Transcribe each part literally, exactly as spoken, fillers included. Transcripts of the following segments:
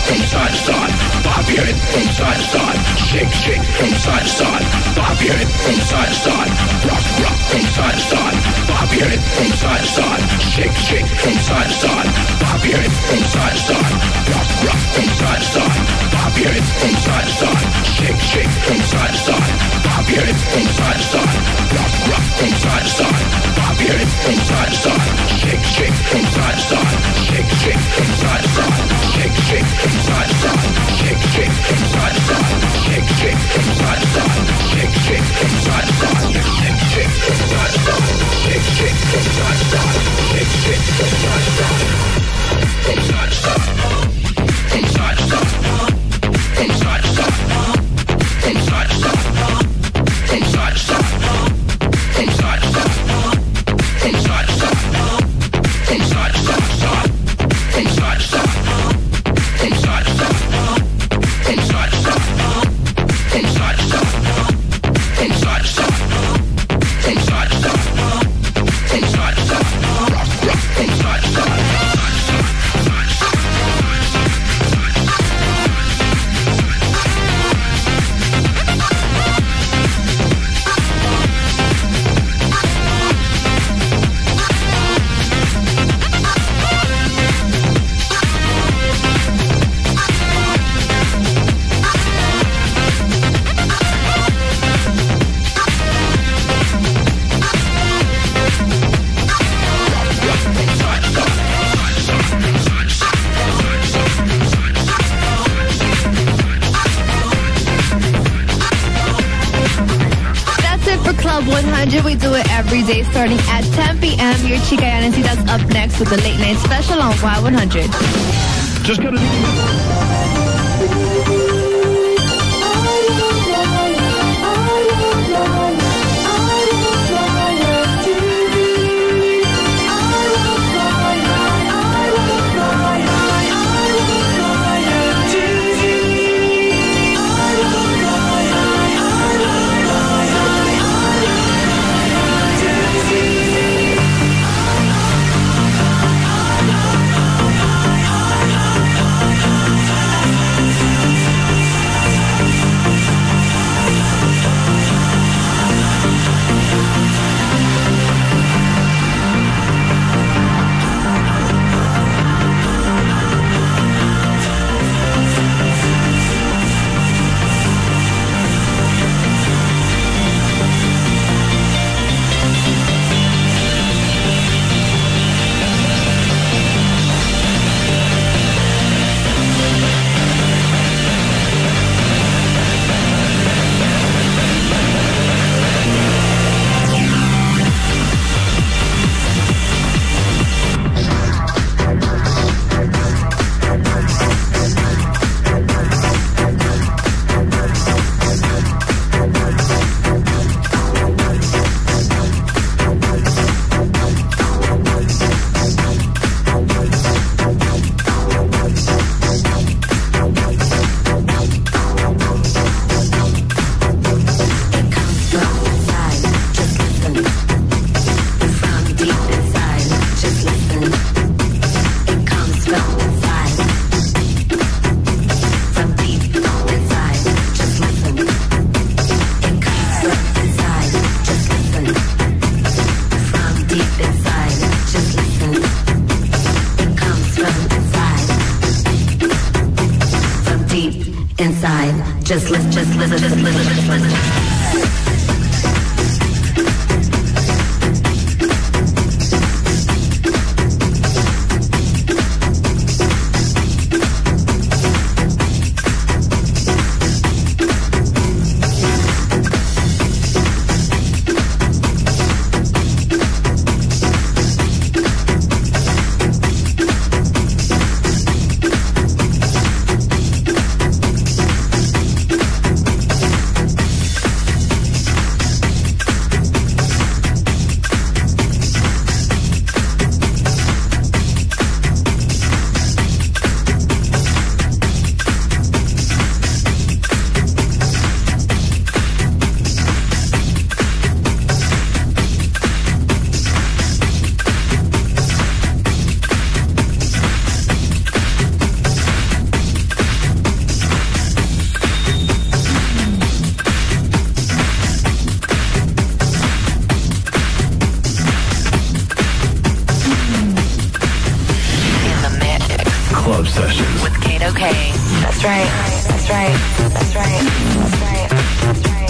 from side to side. Bob your head from side to side. Shake, shake from side to side. Bob your head from side to side. Rock, rock from side to side. Bob your head from side to side. Shake, shake from side to side. Bob your head from side to side. Rock, rock from side to side. Bob your head from side to side. Shake, shake from side to side. Bob your head from side to side. Rock, rock from side to side. Bob your head from side to side. Shake, shake from side to side. Shake, shake from side to side. Shake, shake from side to side. Shake, shake from side to side. Shake, shake from side to side. Shake, shake from side to side. Shake, shake from side to side. Shake, shake from side to side. Shake, shake from side to side. From side to side. From side to side. From side to side. From side to side. From side to side. From side to side. From side to side. From side to side. From side to side. From side to side. From side to side. From side to side. From side to side. From side to side. From side to side. Rock, rock. From side to side. one hundred, we do it every day starting at ten p.m. Your Chica Yancy, that's up next with the late night special on Y one hundred. Just gotta Just listen, just listen, just listen, just listen. That's right. That's right. That's right. That's right. That's right.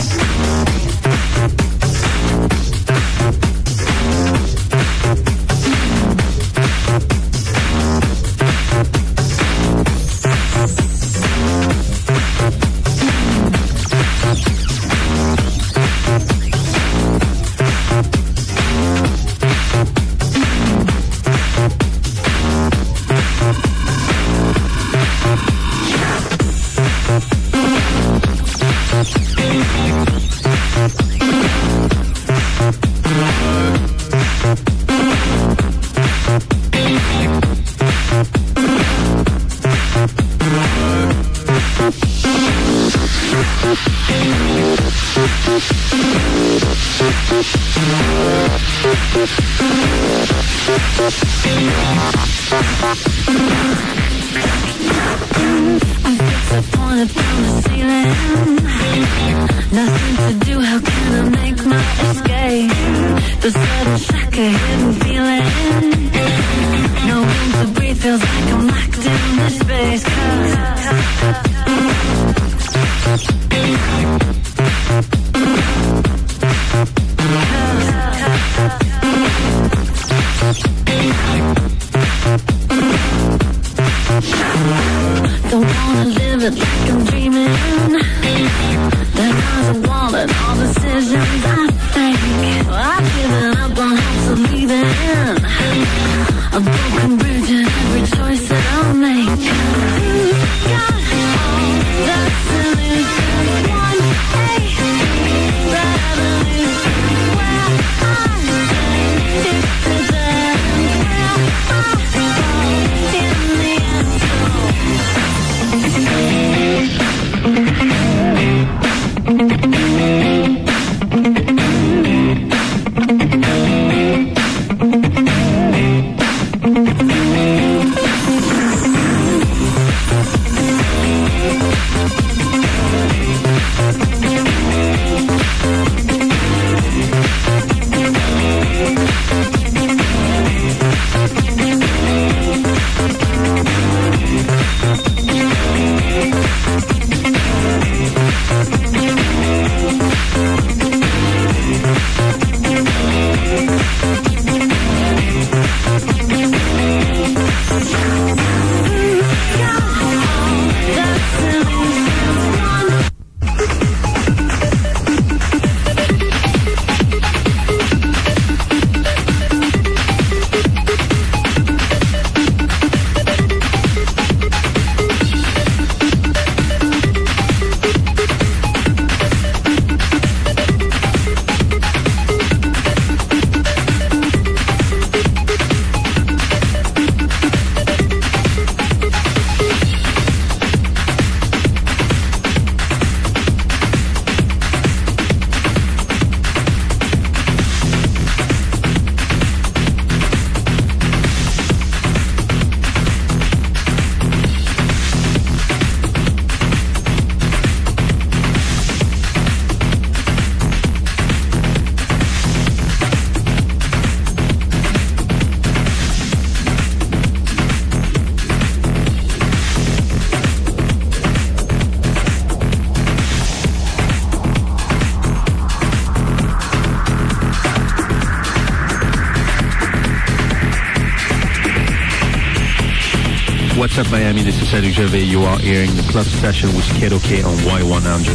What's up, Miami? This is Salzger. You are hearing the club session with Cato K on Y one hundred.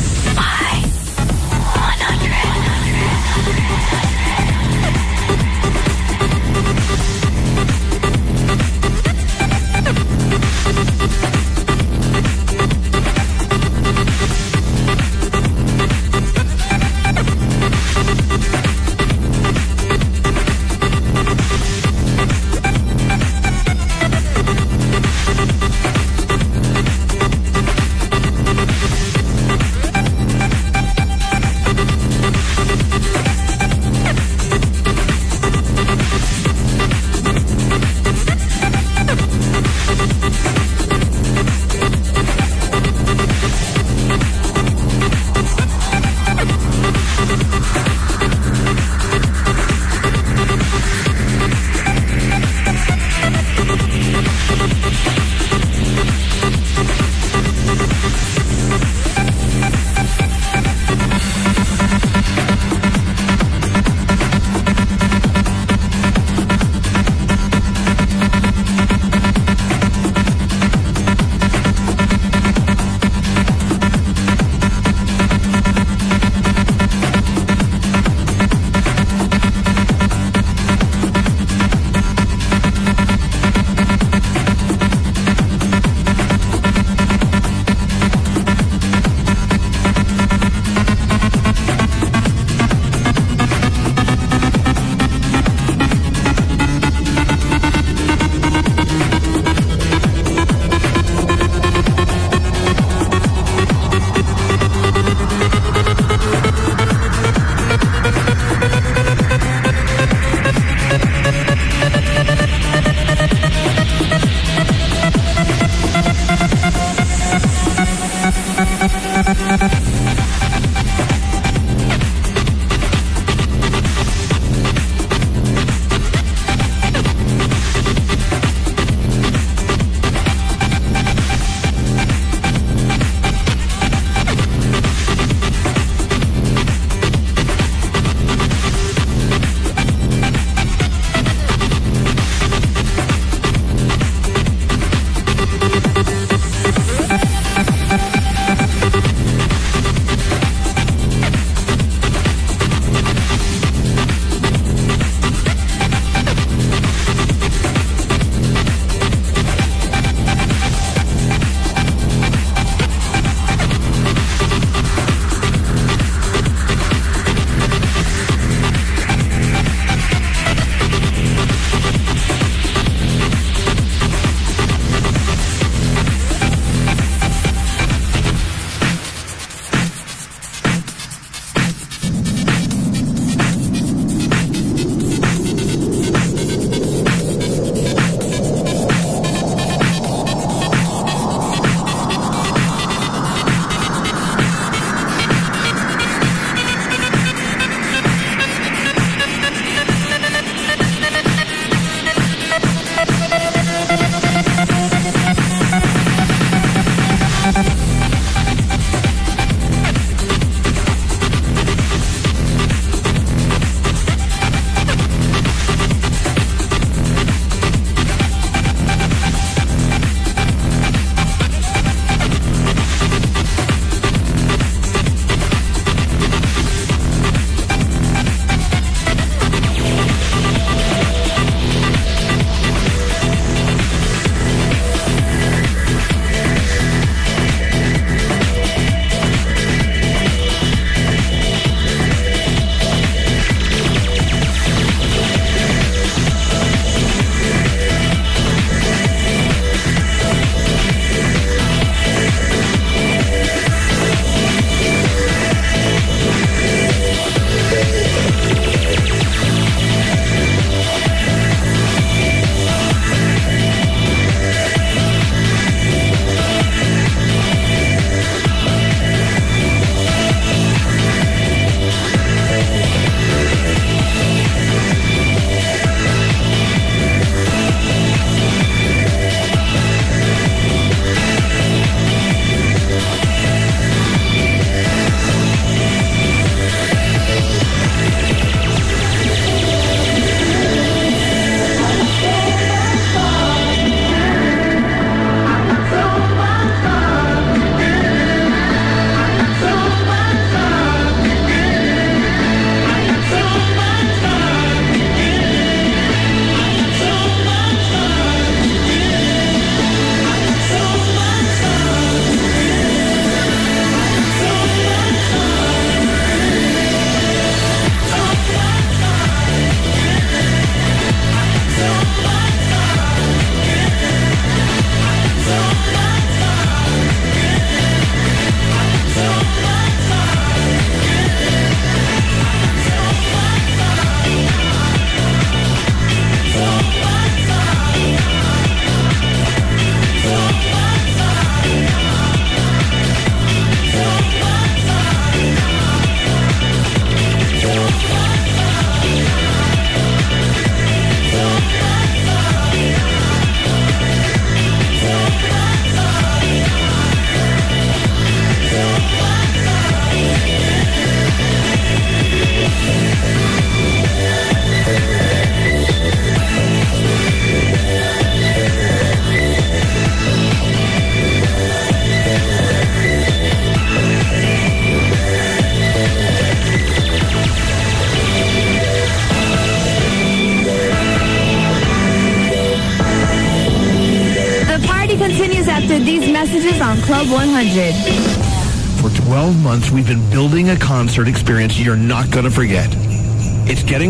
on Club one hundred. For twelve months, we've been building a concert experience you're not going to forget. It's getting...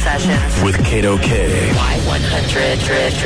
Sessions with Cato K. Y one hundred.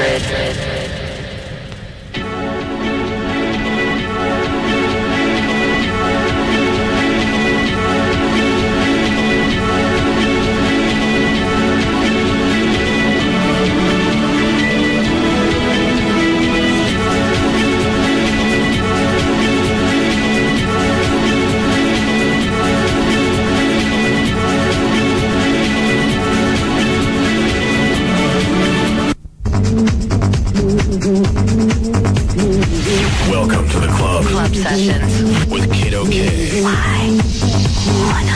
Welcome to the club. Club Sessions with Cato K. Y one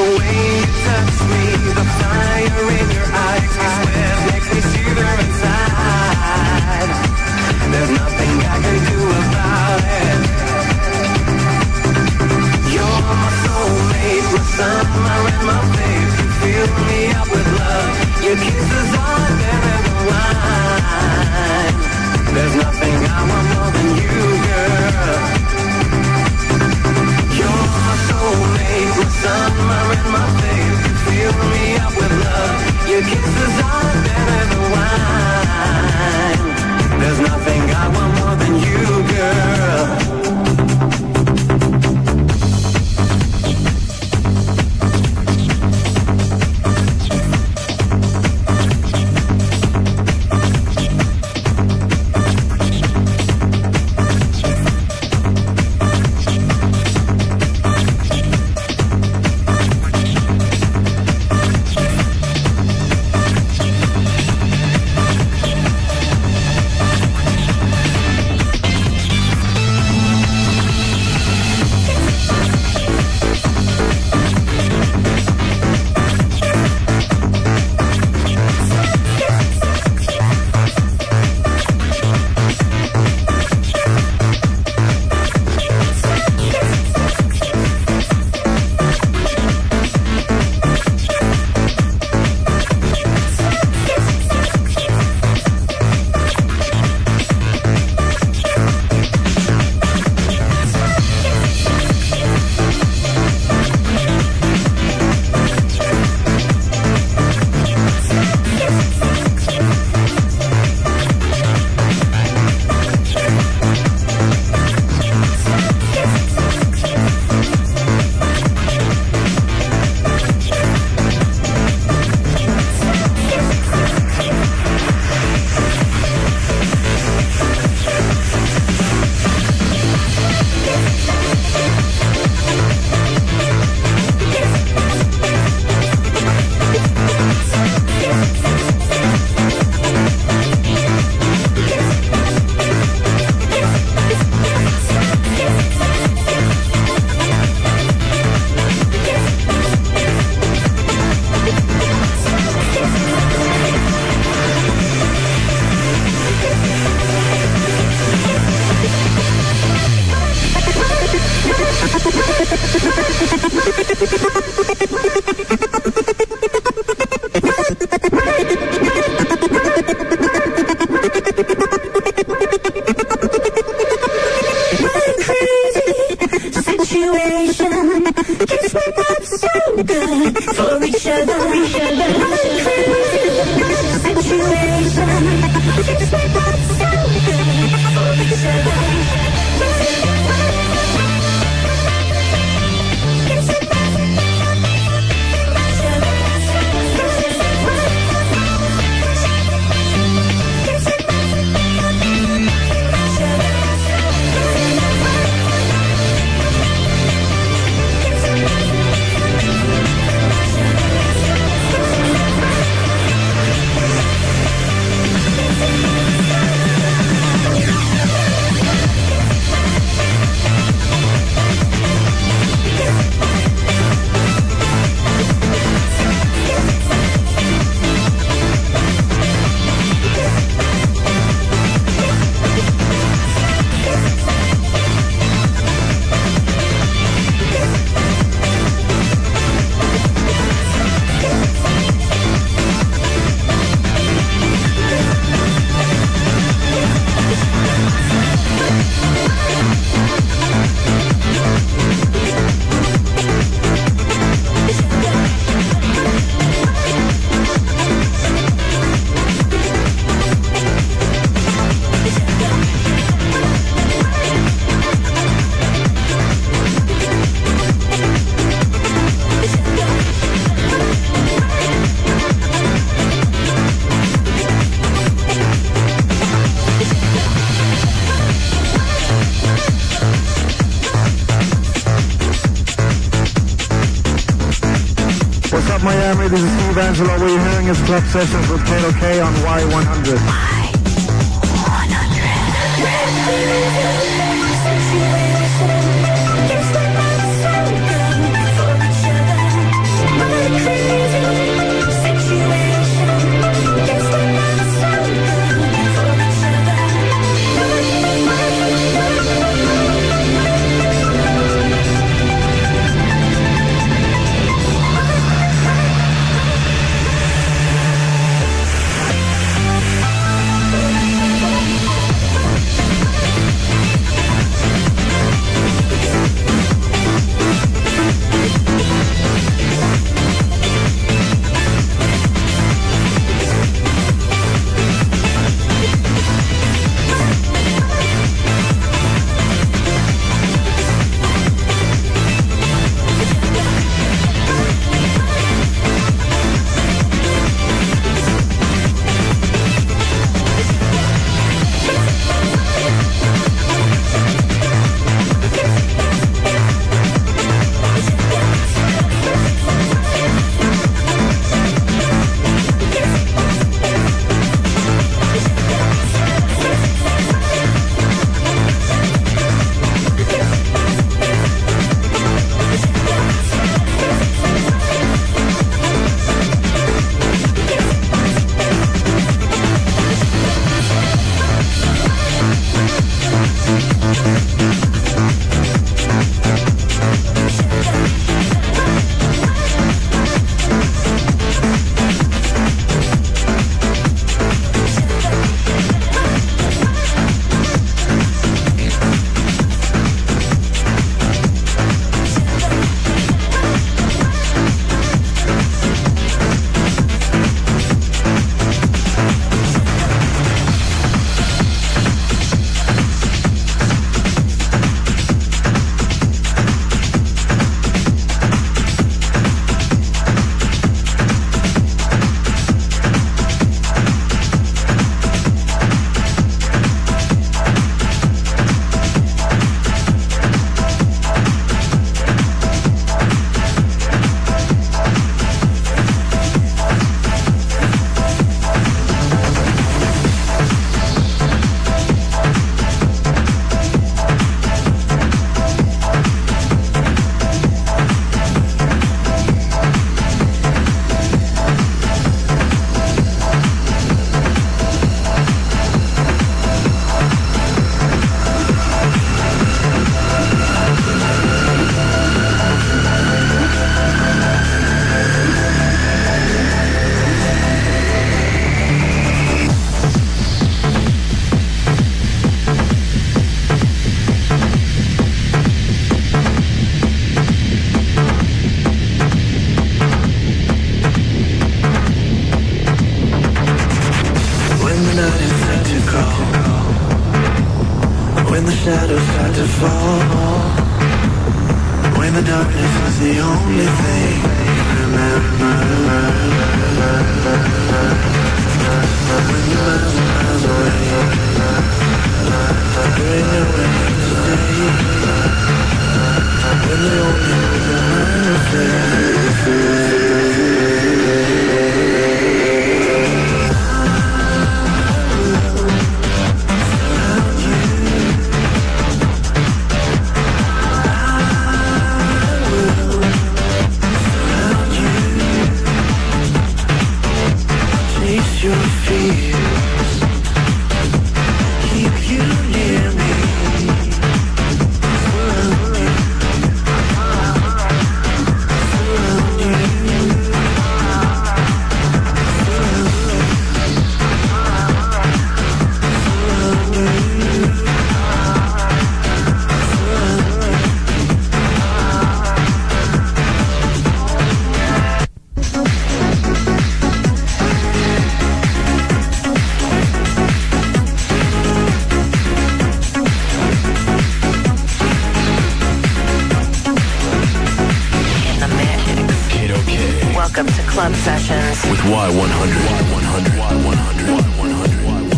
Makes me shiver inside. good for each other. Situation makes my blood so good for each other. Miami, this is Steve Angelo. What you're hearing is Club Sessions with Cato K on Y one hundred. When the shadows start to fall, when the darkness is the only thing you remember, when you're miles and miles away, there ain't nowhere to stay, when the only thing your mind will say. Your fears keep you near me. Surround you. Surround you. Welcome to Club Sessions with Y one hundred. Y one hundred. Y one hundred. Y one hundred.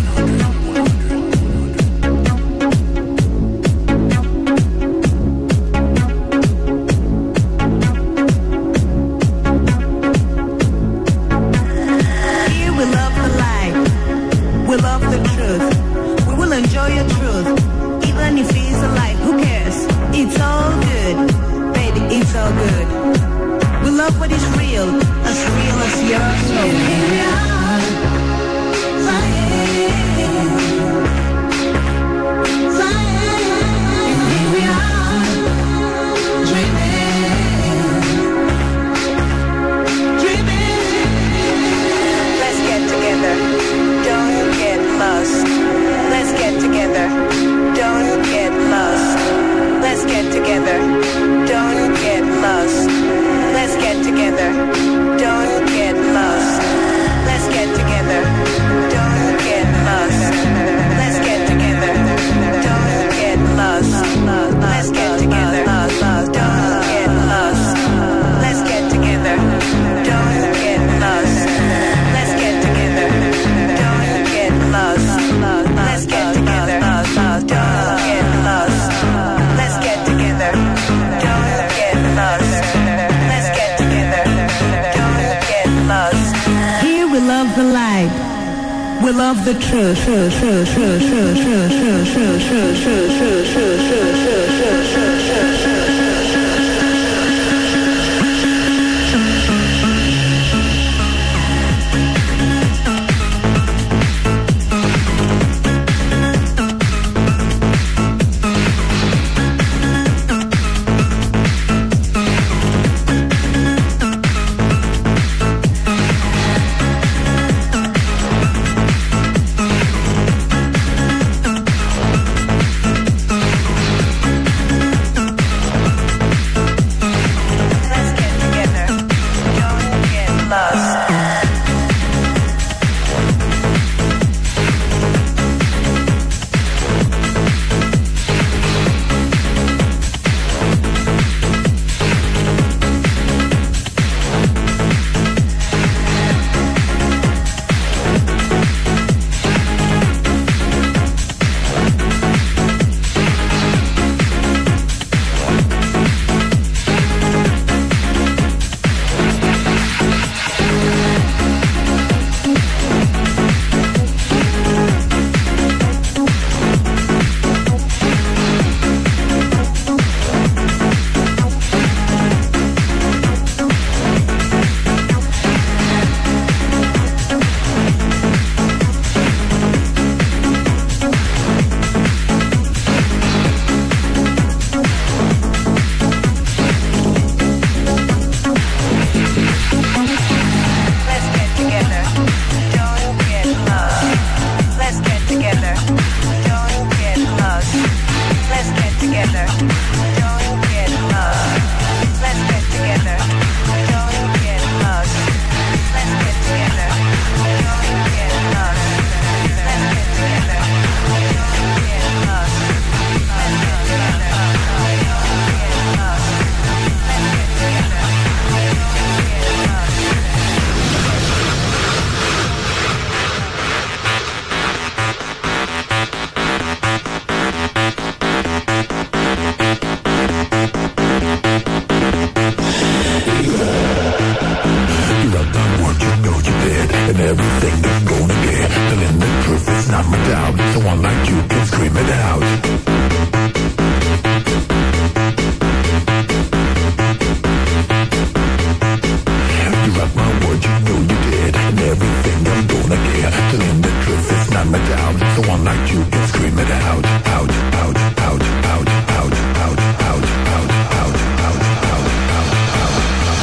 Here we love the light, we love the truth. We will enjoy your truth, even if it's a lie. Who cares? It's all good, baby. It's all good. We love what is real, as real as your soul. Here we are, flying, flying. Here we are, dreaming, dreaming. Let's get together, don't get lost. Let's get together, don't get lost. Let's get together, don't get lost. Let's get together, don't get lost. Let's get together, don't get lost. Let's get together, don't get lost. Let's get together, don't get lost. Let's get together, don't get lost. Let's get together, don't get lost. Let's get together, don't get lost. Let's get together, don't get lost. Here we love the light, we love the truth. True, true, true, true, true, true, true, true, true, true, true, true, true, true, true. down. Someone like you can scream it out. You got my word, you know you did, and everything I'm gonna get. Telling the truth, it's not my doubt. Someone like you can scream it out. Out, out, out, out, out, out, out, out, out, out, out, out, out.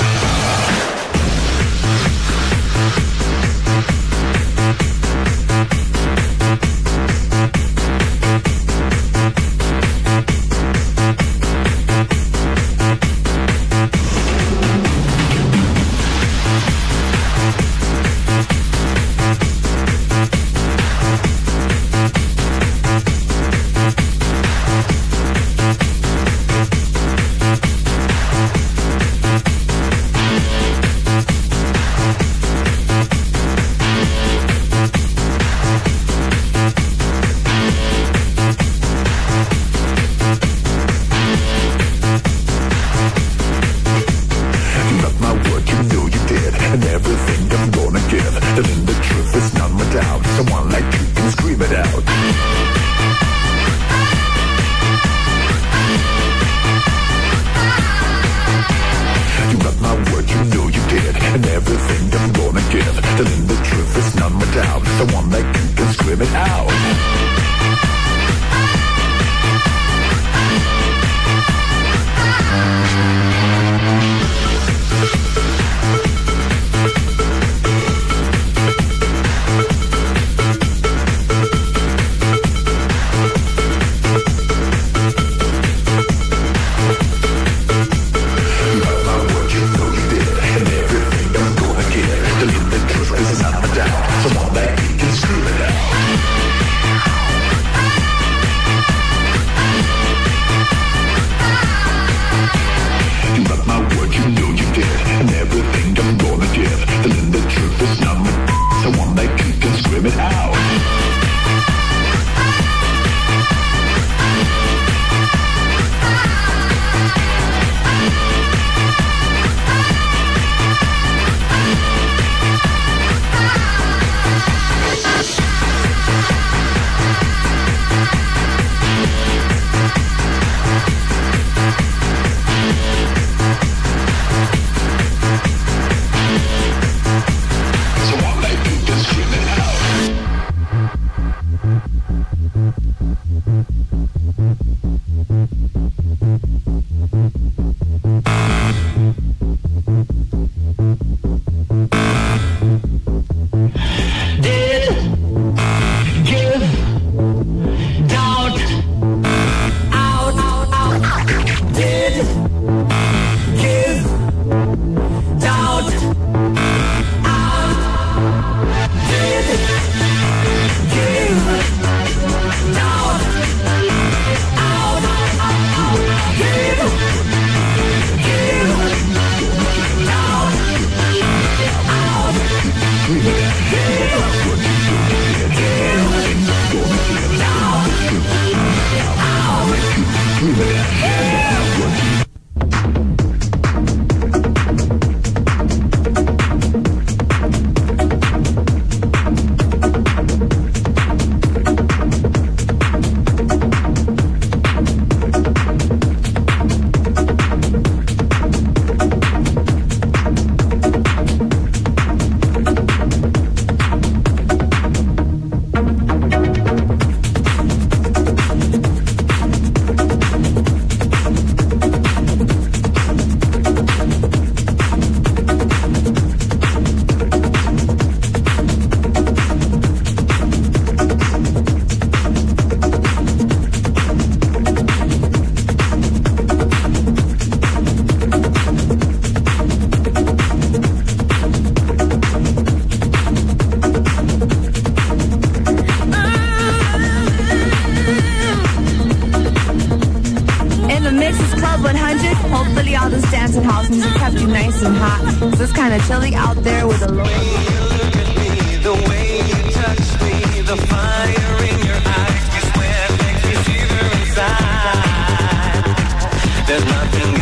and hot. So it's kind of chilly out there with a low. Look at me, the way you touch me, the fire in your eyes, you swear makes me shiver inside. There's nothing